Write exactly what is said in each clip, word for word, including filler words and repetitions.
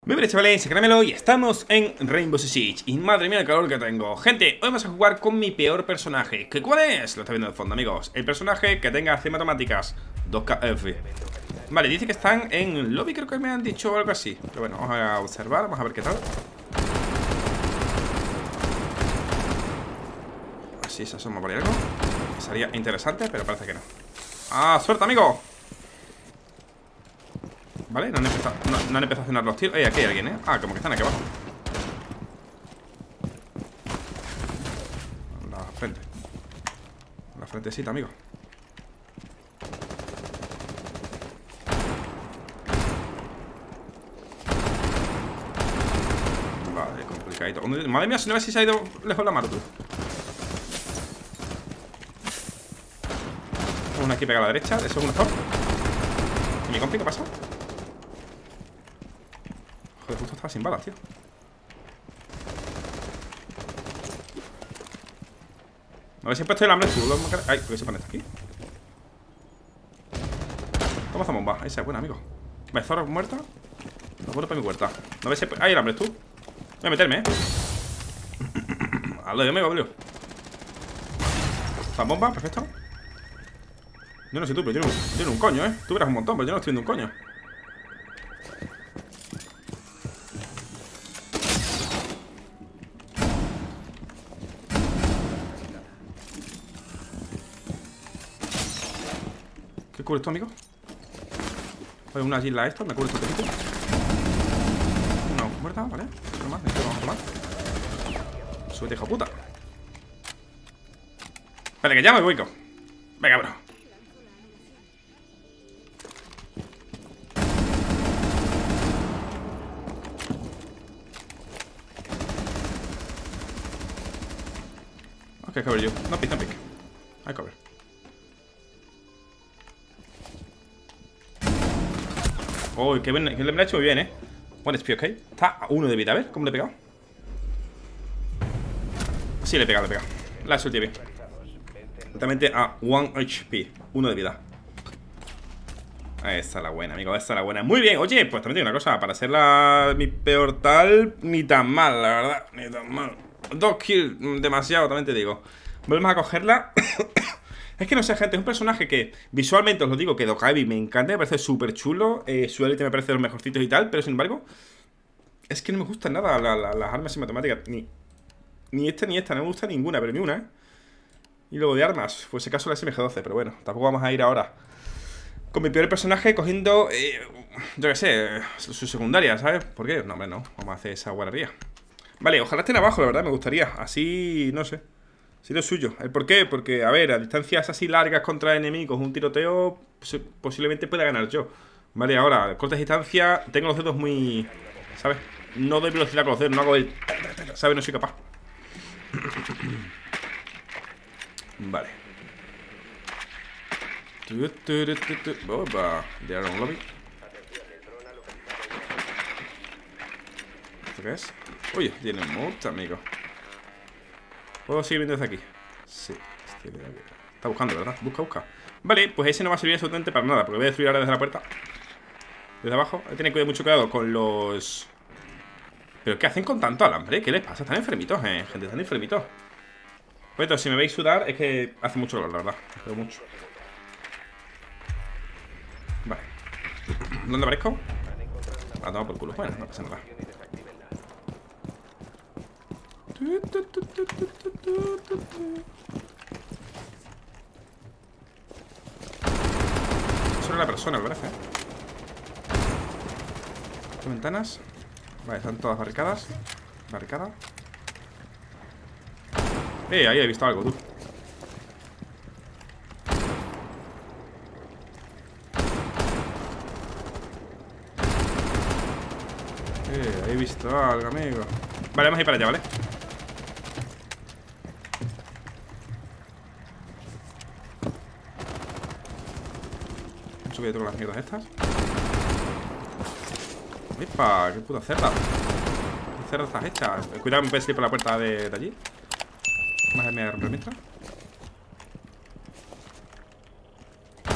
Muy bien, chavales, Caramelo y estamos en Rainbow Six Siege. Y madre mía el calor que tengo. Gente, hoy vamos a jugar con mi peor personaje. ¿Qué cuál es? Lo está viendo de fondo, amigos. El personaje que tenga cien matemáticas dos K F. Vale, dice que están en lobby, creo que me han dicho algo así. Pero bueno, vamos a observar, vamos a ver qué tal. Así se asoma por ahí algo. Sería interesante, pero parece que no. ¡Ah, suerte, amigo! Vale, no han empezado, no, no han empezado a sonar los tiros. Eh, aquí hay alguien, ¿eh? Ah, como que están aquí abajo. La frente. La frentecita, amigo. Vale, complicadito. Madre mía, si no ves si se ha ido lejos la mano, tú. Una aquí pega a la derecha, de segundo top. ¿Y mi compi qué pasa? Joder, justo estaba sin balas, tío. A ver si he puesto el hambre tú. Ay, ¿por qué se pone esto aquí? Toma esa bomba. Esa es buena, amigo. Vale, Zorro muerta. Lo vuelvo para mi huerta. No ves si... Ay, el hambre tú. Voy a meterme, eh. Hazlo yo, amigo, boludo. Esa bomba, perfecto. Yo no sé tú, pero yo no, yo no un coño, eh. Tú verás un montón, pero yo no estoy viendo un coño. ¿Qué cubre esto, amigo? Hay una isla esto, me cubre esto un poquito. Una muerta, vale. No más, esto vamos a tomar. Súbete, hijo puta. Espera, que ya me voy, co. Venga, bro. Ok, cover you. No pick, no pick. I cover. Uy, que, que le ha hecho muy bien, eh. Buen speed, ok. Está a uno de vida, a ver cómo le he pegado. Sí, le he pegado, le he pegado. La he soltado bien. Exactamente a uno H P. Uno de vida. Esa es la buena, amigo. Esa es la buena. Muy bien. Oye, pues también digo una cosa. Para ser la mi peor tal, ni tan mal, la verdad. Ni tan mal. Dos kills, demasiado, también te digo. Volvemos a cogerla. Es que no sé, gente, es un personaje que visualmente, os lo digo, que Dokkaebi me encanta, me parece súper chulo, eh, su élite me parece de los mejorcitos y tal, pero sin embargo, es que no me gustan nada la, la, las armas y matemáticas, ni, ni esta ni esta, no me gusta ninguna, pero ni una, ¿eh? Y luego de armas, pues ese caso la S M G doce, pero bueno, tampoco vamos a ir ahora con mi peor personaje cogiendo, eh, yo qué sé, su secundaria, ¿sabes? ¿Por qué? No, hombre, no, vamos a hacer esa guarrería. Vale, ojalá estén abajo, la verdad, me gustaría, así, no sé. Sí, lo suyo. ¿El por qué? Porque, a ver, a distancias así largas contra enemigos, un tiroteo, pues, posiblemente pueda ganar yo. Vale, ahora, a corta distancia, tengo los dedos muy... ¿Sabes? No doy velocidad con los dedos, no hago el... ¿Sabes? No soy capaz. Vale. Opa, de Iron Lobby. ¿Esto qué es? Oye, tiene mucho, amigo. ¿Puedo seguir viendo desde aquí? Sí, está buscando, ¿verdad? Busca, busca. Vale, pues ese no va a servir absolutamente para nada, porque voy a destruir ahora desde la puerta. Desde abajo. Hay que tener mucho cuidado con los... ¿Pero qué hacen con tanto alambre? ¿Qué les pasa? Están enfermitos, eh, gente, están enfermitos. Pues esto, si me veis sudar, es que hace mucho calor, la verdad. Hace mucho. Vale. ¿Dónde aparezco? Ah, toma por culo. Bueno, no pasa nada. Solo la persona, me parece, ¿eh? ¿Qué ventanas? Vale, están todas barricadas. Barricada. Eh, ahí he visto algo, tú. Eh, ahí he visto algo, amigo. Vale, vamos a ir para allá, ¿vale? Voy a tocar las mierdas estas. ¡Epa! ¡Qué puta cerda! ¿Qué cerda estás hecha? Cuidado, me puedes ir por la puerta de, de allí. Vamos a irme a romper mientras.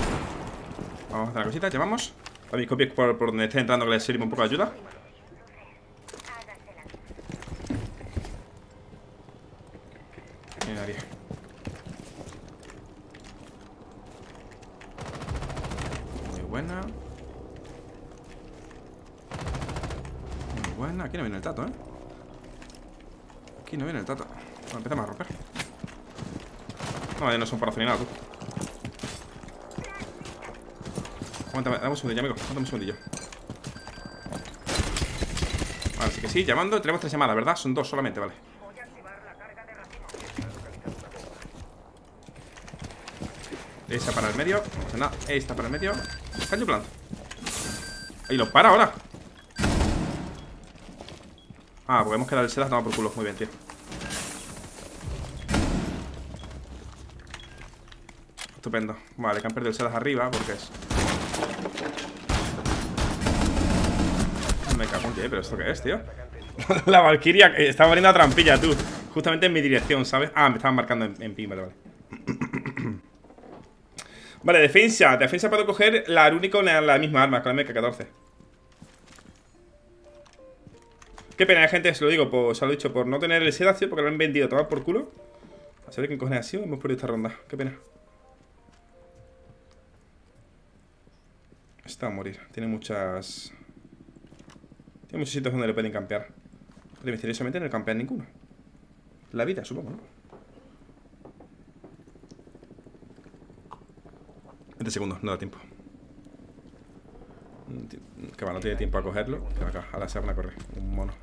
Vamos a hacer la cosita, llamamos a mis copias por, por donde esté entrando, que les sirva un poco de ayuda. hay nadie. Muy buena. Muy buena. Aquí no viene el tato, ¿eh? Aquí no viene el tato. Bueno, empezamos a romper. No, ya no son para hacer nada, tú. Aguántame, dame un segundillo, amigo. Aguántame un segundillo. Vale, así que sí, llamando. Tenemos tres llamadas, ¿verdad? Son dos solamente, vale. Esa para el medio. No pasa nada. Esta para el medio. Caño plan. Ahí lo para ahora. Ah, porque hemos quedado el Sedas tomado por culo. Muy bien, tío. Estupendo. Vale, que han perdido el Sedas arriba porque es... Me cago en qué, pero ¿esto qué es, tío? La Valkyria estaba abriendo la trampilla, tú. Justamente en mi dirección, ¿sabes? Ah, me estaban marcando en, en pin, vale, vale. Vale, defensa. Defensa puedo coger la única con la misma arma, con la M K catorce. Qué pena, gente, se lo digo, por, se lo he dicho, por no tener el sedacio, porque lo han vendido, tomar por culo. A saber quién cojones ha sido, hemos perdido esta ronda. Qué pena. Está a morir. Tiene muchas... Tiene muchos sitios donde le pueden campear. Pero misteriosamente no le campean ninguno. La vida, supongo, ¿no? veinte segundos, no da tiempo. Que va, no tiene tiempo a cogerlo. Que va acá, a la se van a correr. Un mono.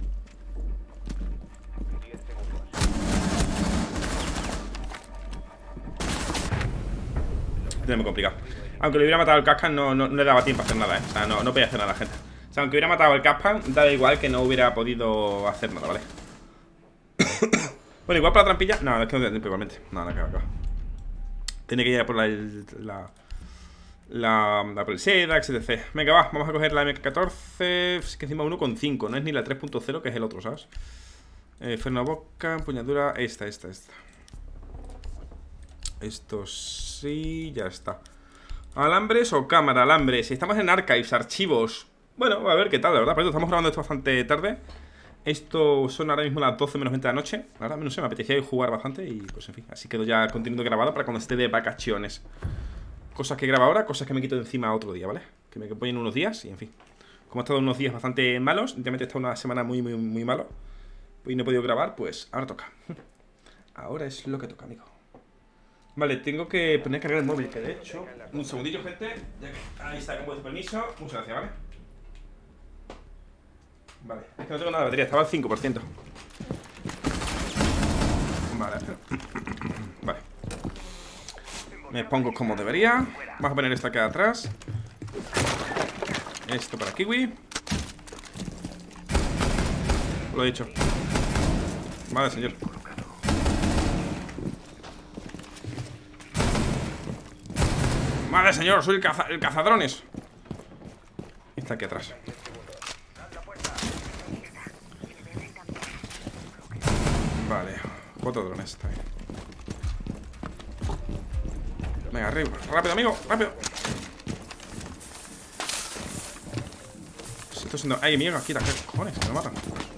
Es muy complicado. Aunque le hubiera matado al Cascan, no, no, no le daba tiempo a hacer nada, ¿eh? O sea, no, no podía hacer nada a la gente. O sea, aunque hubiera matado al Cascan, da igual que no hubiera podido hacer nada, ¿vale? Bueno, igual para la trampilla. No, es que no tiene tiempo igualmente. No, no, que va, que va. Tiene que ir a por la... La... La, la pulsera, etcétera. Venga, va, vamos a coger la M K catorce. Es que encima uno coma cinco, no es ni la tres punto cero, que es el otro, ¿sabes? Eh, freno a boca, empuñadura. Esta, esta, esta. Esto sí, ya está. ¿Alambres o cámara? Alambres. Estamos en archives, archivos. Bueno, a ver qué tal, la verdad. Por eso estamos grabando esto bastante tarde. Esto son ahora mismo las doce menos veinte de la noche. La verdad, no sé, me apetecía jugar bastante. Y pues en fin, así quedo ya el contenido grabado para cuando esté de vacaciones. Cosas que grabo ahora, cosas que me quito de encima otro día, ¿vale? Que me voy en unos días y en fin. Como he estado unos días bastante malos, últimamente he estado una semana muy, muy, muy malo y no he podido grabar, pues ahora toca. Ahora es lo que toca, amigo. Vale, tengo que poner a cargar el móvil, que de hecho... Un segundillo, gente. Ya que ahí está, con vuestro permiso. Muchas gracias, ¿vale? Vale, es que no tengo nada de batería, estaba al cinco por ciento. Vale, vale. Me pongo como debería. Vamos a poner esto aquí atrás. Esto para Kiwi. Lo he dicho. Vale, señor. Vale, señor, soy el, caza el cazadrones. Está aquí atrás. Vale, cuatro drones, está bien. Venga, arriba, rápido, amigo, rápido. Estoy siendo... Ay, amigo, aquí, ¿qué cojones? Me lo matan.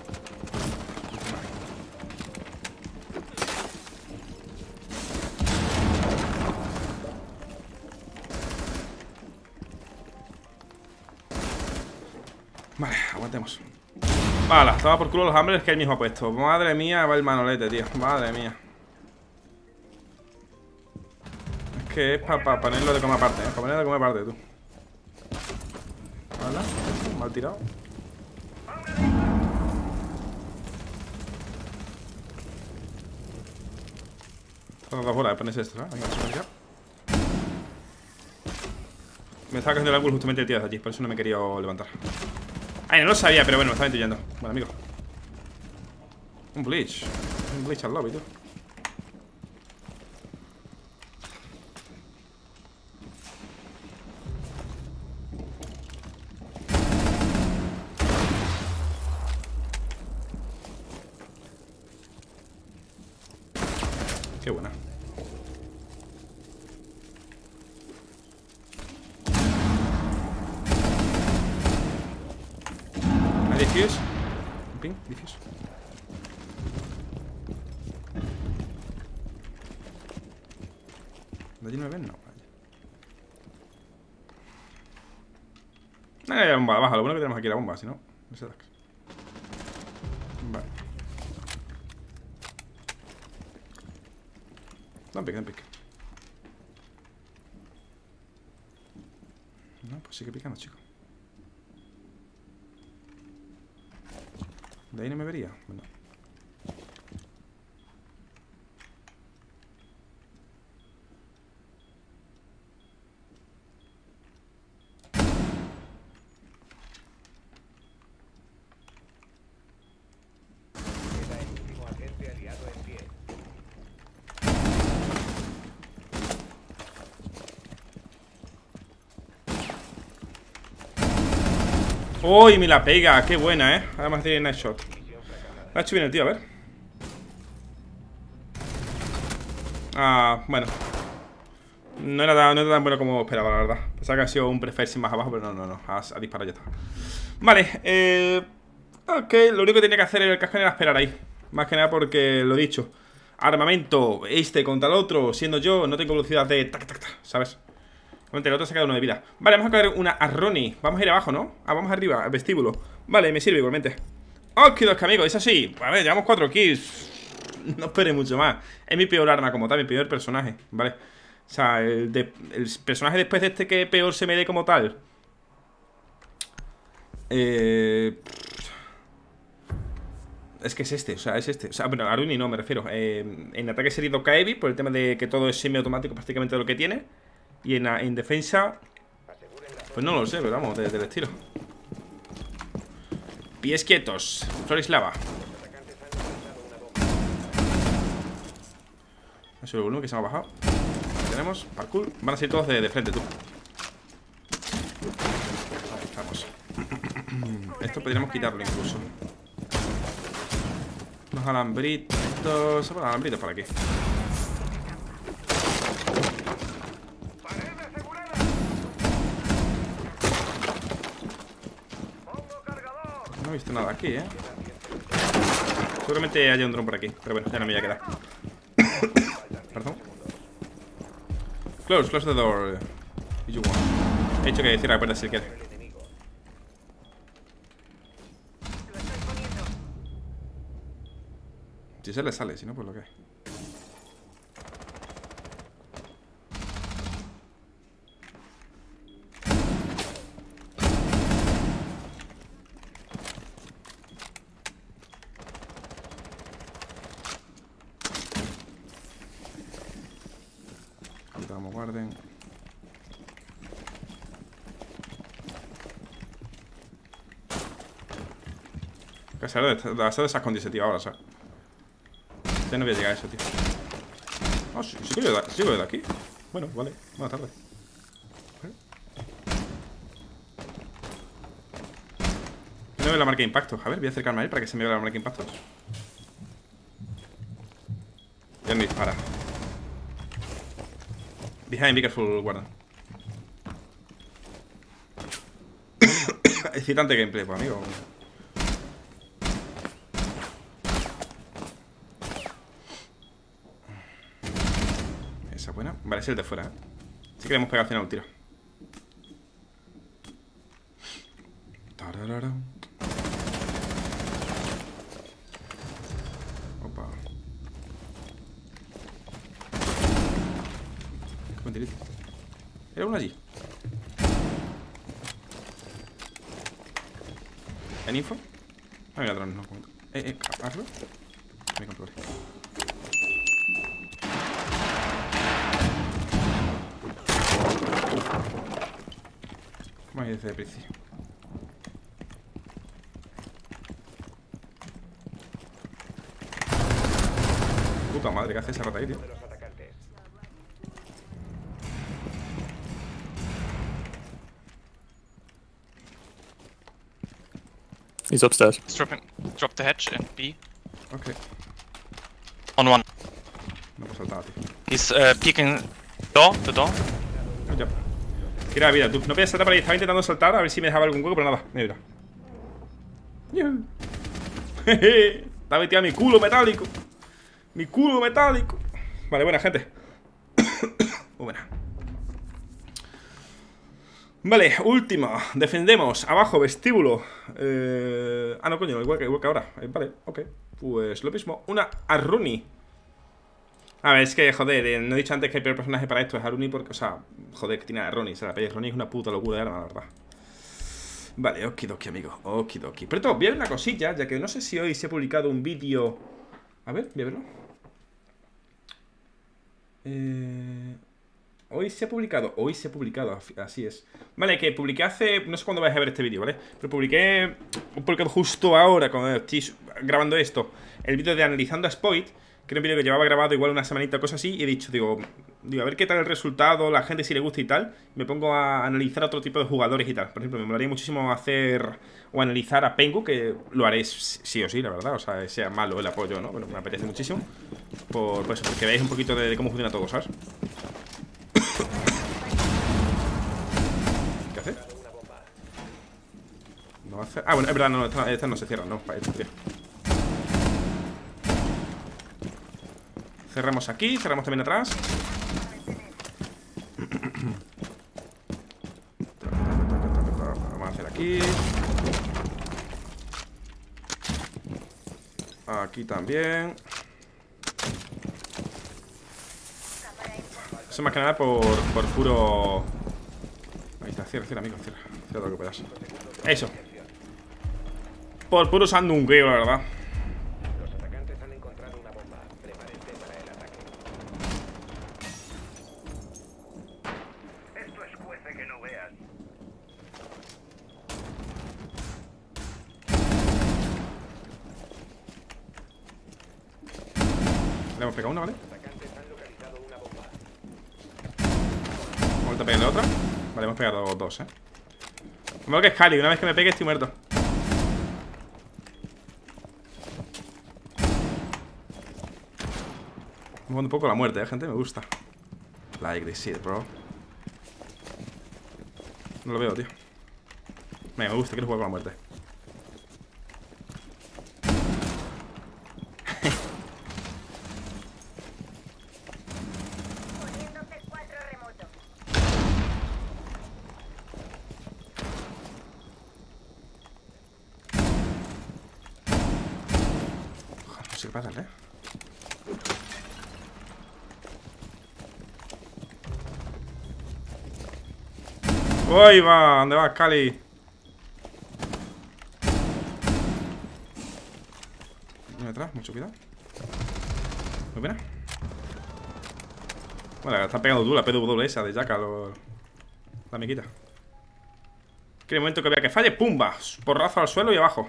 Vale, aguantemos. Vale, estaba por culo los hambres que él mismo ha puesto. Madre mía, va el manolete, tío. Madre mía. Es que es para pa ponerlo de comer aparte, ¿eh? Para ponerlo de comer aparte, tú. Vale, mal tirado. Son dos bolas, pones esto, ¿sabes? Venga, venga. Me estaba cogiendo el ángulo justamente el tío de allí, por eso no me he querido levantar. Ay, no lo sabía, pero bueno, me estaba intuyendo. Bueno, amigo. Un Bleach. Un Bleach al lobby, tú. Qué buena. ¿Hay diffuse? ¿Un ping? Diffuse. ¿De allí no me ven? No, vaya. Eh, la bomba abajo. Lo bueno que tenemos aquí la bomba, si no, no se da. Vale. Dan pique, dan pique. No, pues sigue picando, chico. De ahí no me vería. Bueno. ¡Uy! Me la pega, qué buena, eh. Además tiene nice shot. La ha hecho bien el tío, a ver. Ah, bueno. No era, tan, no era tan bueno como esperaba, la verdad. Pensaba que ha sido un prefer sin más abajo, pero no, no, no. A, a disparar ya está. Vale, eh. Ok, lo único que tenía que hacer en el casco era esperar ahí. Más que nada porque, lo he dicho, armamento, este contra el otro, siendo yo, no tengo velocidad de tac, tac, tac, ¿sabes? El otro se ha quedado uno de vida. Vale, vamos a coger una Arroni. Vamos a ir abajo, ¿no? Ah, vamos arriba, al vestíbulo. Vale, me sirve igualmente. Ok, dos amigos, es así. A ver, llevamos cuatro kills. No esperé mucho más. Es mi peor arma como tal, mi peor personaje. Vale. O sea, el, de, el personaje después de este que peor se me dé como tal. Eh... Es que es este, o sea, es este. O sea, bueno, Arroni no, me refiero. Eh, en ataque sería Dokaevi, por el tema de que todo es semiautomático prácticamente lo que tiene. Y en, en defensa, pues no lo sé, pero vamos, desde el estilo. Pies quietos, Florislava. Eso es el volumen que se me ha bajado. Ahí tenemos, parkour. Van a ser todos de, de frente, tú. Ahí estamos. Esto podríamos quitarlo incluso. Unos alambritos. Bueno, alambritos por aquí. No he visto nada aquí, eh. Seguramente haya un dron por aquí, pero bueno, ya no me voy a quedar. Perdón. Close, close the door. You want. He dicho que cierra la puerta si quiere. Si se le sale, si no, pues lo que hay. Vamos, guarden. Que se de, de hacer escondirse, tío, ahora, o sea. Ya no voy a llegar a eso, tío. Ah, oh, sí, sí que voy de, sí voy de aquí. Bueno, vale, buena tarde. No veo la marca de impacto. A ver, voy a acercarme a él para que se me vea la marca de impacto. Ya me dispara. Behind, be careful, guarda. Excitante gameplay, pues, amigo. Esa es buena. Vale, es el de fuera, ¿eh? Sí que le hemos pegado al final un tiro. Tararara. Opa. Qué buen tirito. Era uno allí. ¿En info? Ah, mira, drones, no comento. Eh, eh, hazlo. Me controle. ¿Cómo hay desde el principio? Puta madre, ¿qué hace esa rata ahí, tío? He's upstairs. He's dropping, drop the hatch and B. Ok. On one. No puedo saltar, tío. He's uh, peeking door, the door. Oh, ya. Tira vida, tú. No podías saltar por ahí. Estaba intentando saltar a ver si me dejaba algún hueco, pero nada. Mira. Jeje. Está metido mi culo metálico. Mi culo metálico. Vale, buena, gente. Muy buena. Vale, última. Defendemos. Abajo, vestíbulo. Eh... Ah, no, coño, igual que, igual que ahora. Eh, vale, ok. Pues lo mismo. Una Aruni. A ver, es que, joder, eh, no he dicho antes que el peor personaje para esto es Aruni porque, o sea, joder, que tiene a Ronnie. O sea, la peli de Ronnie es una puta locura de arma, la verdad. Vale, okidoki, amigo. Okidoki. Pero todo, voy a ver una cosilla, ya que no sé si hoy se ha publicado un vídeo. A ver, voy a verlo. Eh... Hoy se ha publicado, hoy se ha publicado, así es. Vale, que publiqué hace, no sé cuándo vais a ver este vídeo, ¿vale? Pero publiqué, publicado justo ahora, cuando estoy grabando esto, el vídeo de analizando a Spoit, que era un vídeo que llevaba grabado igual una semanita o cosas así, y he dicho, digo, digo, a ver qué tal el resultado, la gente si le gusta y tal. Me pongo a analizar a otro tipo de jugadores y tal. Por ejemplo, me molaría muchísimo hacer o analizar a Pengu, que lo haré sí o sí, la verdad. O sea, sea malo el apoyo, ¿no? Bueno, me apetece muchísimo. Por, por eso, porque veáis un poquito de, de cómo funciona todo, ¿sabes? ¿Qué hace? No hace... Ah, bueno, es verdad, no, estas esta no se cierran, no, para esto, tío. Cerramos aquí, cerramos también atrás. Vamos a hacer aquí. Aquí también. Eso más que nada por, por puro... Ahí está, cierra, cierra, amigo, cierra. Cierra lo que puedas. Eso. Por puro sandungueo, la verdad. Los atacantes han encontrado una bomba. Prepárense para el ataque. Esto escuece que no veas. Le hemos pegado una, ¿vale? Los atacantes han localizado una bomba. Vamos a pegarle otra. Vale, hemos pegado dos, eh. Como que es Cali, una vez que me pegue estoy muerto. Me jugando un poco la muerte, eh, gente, me gusta. Like this shit, bro. No lo veo, tío. Me, me gusta, quiero jugar con la muerte. No sé qué pasa, eh. ¡Uy, va! ¿Dónde vas, Cali? Viene atrás, mucho cuidado. Muy buena. Bueno, la está pegando tú la P W esa de Jackal o la amiguita. Que en el momento que vea que falle, ¡pumba! Porrazo al suelo y abajo.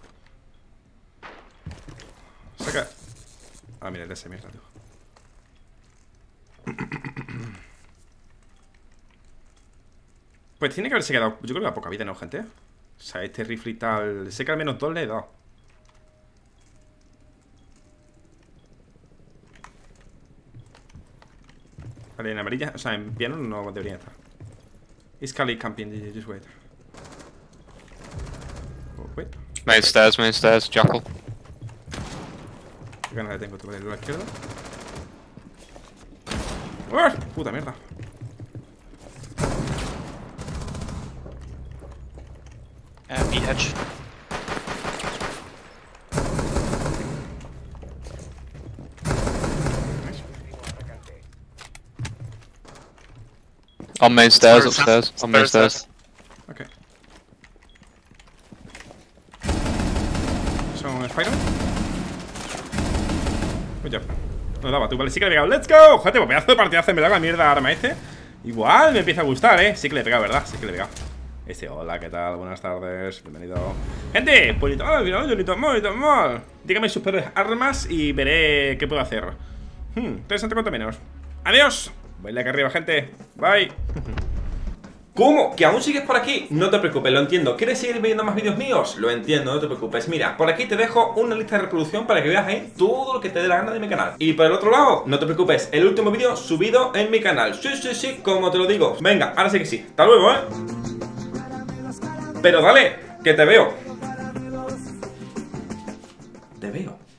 Saca. Ah, mira, el de ese mierda, tío. Pues tiene que haberse quedado, yo creo que a poca vida, ¿no, gente? O sea, este rifle y tal. Sé que al menos dos le he dado. Vale, en amarilla, o sea, en piano no debería estar. Is Kali camping, just wait. Oh, wait. Main stairs, main stairs, Jackal. Qué ganas le tengo, tú, vale, a la izquierda. ¡Oh! Puta mierda. Uh, B hedge. On main stairs, Stairs, upstairs. On main stairs, stairs. Ok. ¿Son Spyro? Oye, no daba tú, vale, sí que le he pegado. ¡Let's go! Joder, pues pedazo de partidazo me da la mierda arma este. Igual me empieza a gustar, eh. Sí que le he pegado, ¿verdad? Sí que le he pegado. Este, hola, ¿qué tal? Buenas tardes, bienvenido. Gente, pues ni tan mal, mira, ni tan mal, ni tan mal. Dígame sus peores armas y veré qué puedo hacer. Hmm, interesante cuanto menos. Adiós. Baila acá arriba, gente. Bye. ¿Cómo? ¿Que aún sigues por aquí? No te preocupes, lo entiendo. ¿Quieres seguir viendo más vídeos míos? Lo entiendo, no te preocupes. Mira, por aquí te dejo una lista de reproducción para que veas ahí todo lo que te dé la gana de mi canal. Y por el otro lado, no te preocupes, el último vídeo subido en mi canal. Sí, sí, sí, como te lo digo. Venga, ahora sí que sí. Hasta luego, ¿eh? Pero dale, que te veo. Te veo.